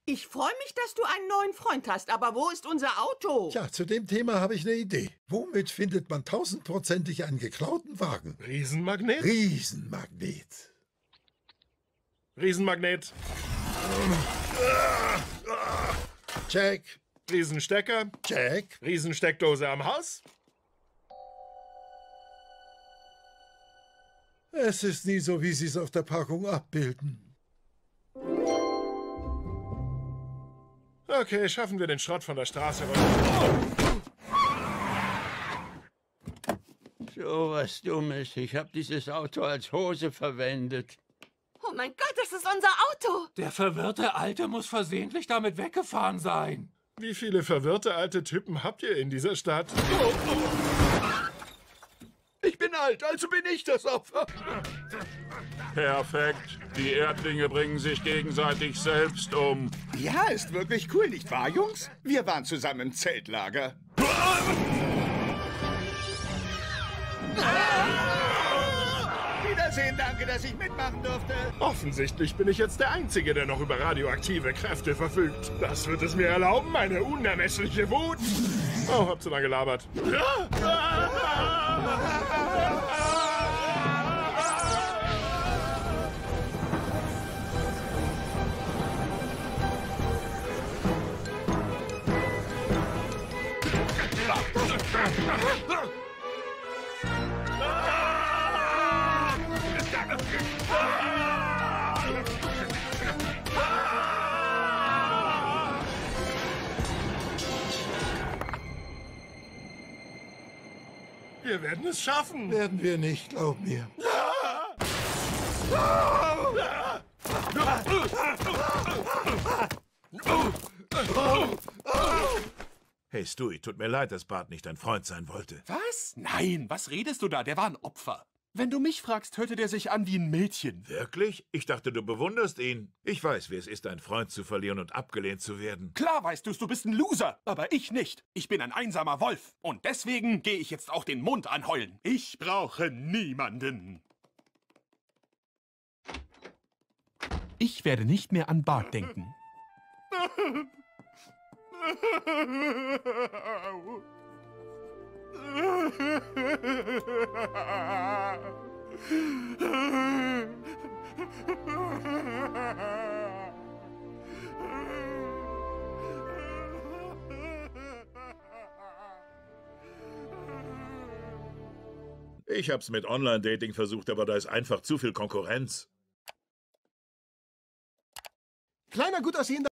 Ich freue mich, dass du einen neuen Freund hast, aber wo ist unser Auto? Tja, zu dem Thema habe ich eine Idee. Womit findet man 1000%ig einen geklauten Wagen? Riesenmagnet? Riesenmagnet. Riesenmagnet. Check. Riesenstecker. Check. Riesensteckdose am Haus. Es ist nie so, wie Sie es auf der Packung abbilden. Okay, schaffen wir den Schrott von der Straße runter. So was Dummes. Ich habe dieses Auto als Hose verwendet. Oh mein Gott, das ist unser Auto! Der verwirrte Alte muss versehentlich damit weggefahren sein. Wie viele verwirrte alte Typen habt ihr in dieser Stadt? Ich bin alt, also bin ich das Opfer. Perfekt. Die Erdlinge bringen sich gegenseitig selbst um. Ja, ist wirklich cool, nicht wahr, Jungs? Wir waren zusammen im Zeltlager. Wiedersehen, danke, dass ich mitmachen durfte. Offensichtlich bin ich jetzt der Einzige, der noch über radioaktive Kräfte verfügt. Das wird es mir erlauben, meine unermessliche Wut. Oh, hab zu lange gelabert. Wir werden es schaffen. Werden wir nicht, glaub mir. Hey Stewie, tut mir leid, dass Bart nicht dein Freund sein wollte. Was? Nein, was redest du da? Der war ein Opfer. Wenn du mich fragst, hörte der sich an wie ein Mädchen. Wirklich? Ich dachte, du bewunderst ihn. Ich weiß, wie es ist, einen Freund zu verlieren und abgelehnt zu werden. Klar weißt du bist ein Loser, aber ich nicht. Ich bin ein einsamer Wolf. Und deswegen gehe ich jetzt auch den Mond anheulen. Ich brauche niemanden. Ich werde nicht mehr an Bart denken. Ich hab's mit Online-Dating versucht, aber da ist einfach zu viel Konkurrenz. Kleiner, gut aussehender